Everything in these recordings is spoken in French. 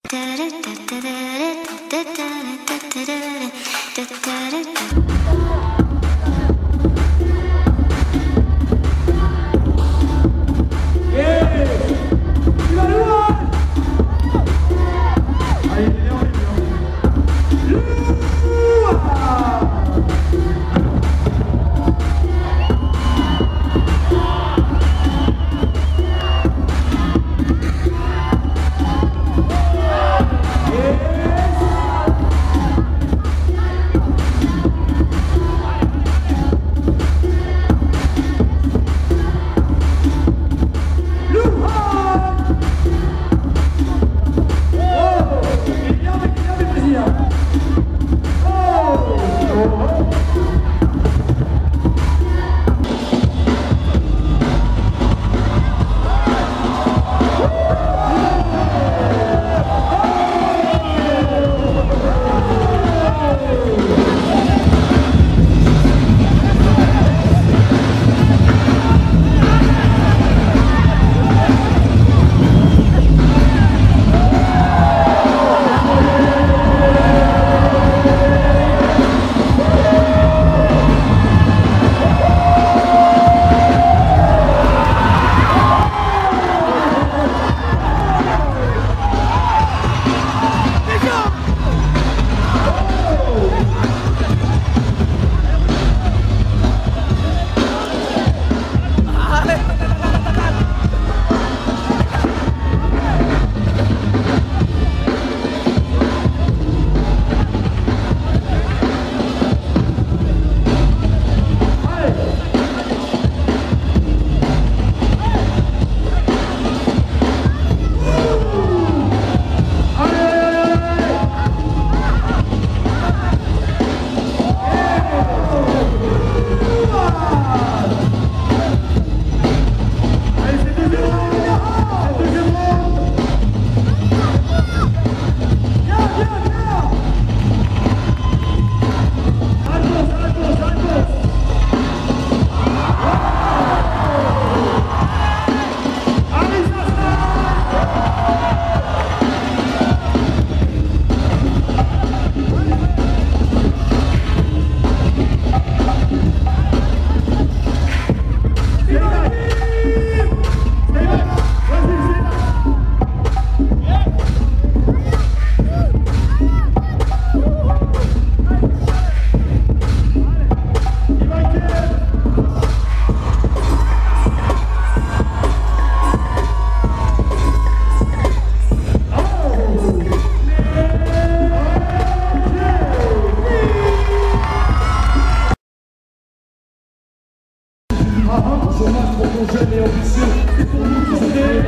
Chômage pour ton jeune et ambitieux, c'est pour nous qui sont des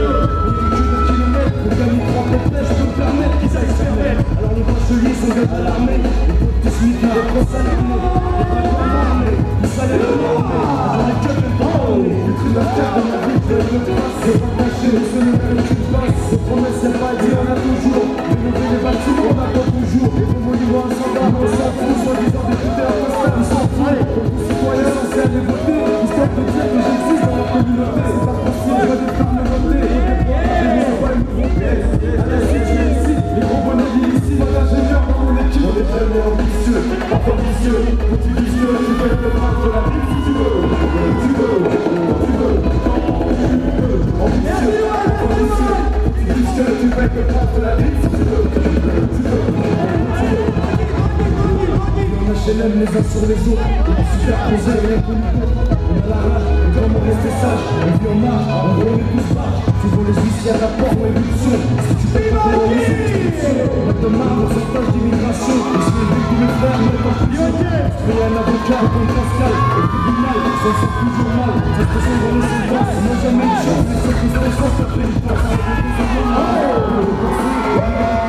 kilomètres, pour gagner 3 complètes, je peux me permettre qu'ils aillent se faire belle. Alors les bacheliers sont des à l'armée, les potes tous mis qui reprennent ça l'armée, les frères en armée, ils salaient de l'armée, j'en ai que le temps, les trucs à faire de ma vie, je le passe, c'est pas caché, c'est le même qui passe, les promesses c'est pas dit, on a toujours, rénover les bâtiments, on attend toujours, les bons monuments ensemble, on s'en fout, soi-disant des putains postales, ils s'en foutent, comme tous citoyens censés aller voter. Histoire de dire que j'existe dans la communauté, c'est pas possible, je vais faire me voter. J'ai mis pas une nouveauté. À la CGNC, les gros bonnets illicites, pas d'ingénieur dans mon équipe. On est jeunes et ambitieux, pas ambitieux, petit vicieux, tu peux te prendre de la vie si tu veux. Tu veux, ambitieux, ambitieux, petit vicieux, tu peux te prendre de la vie si tu veux. HLM les uns sur les autres, on superposé rien que nous. On a la rage, et comment rester sage, on vit en marche, en gros on est tous marches. Souvent les huissiers à la porte ou évolution. Si tu peux pas terroriser, c'est une option. On te marre dans cette page d'immigration. Et je l'ai vu tous mes frères, mais pas plus. Je paye un avocat comme Pascal, et le tribunal, ça sent toujours mal. Ça se sent dans les silence, on n'a jamais eu de chance, mais sauf qu'ils ont les chances, ça fait une force.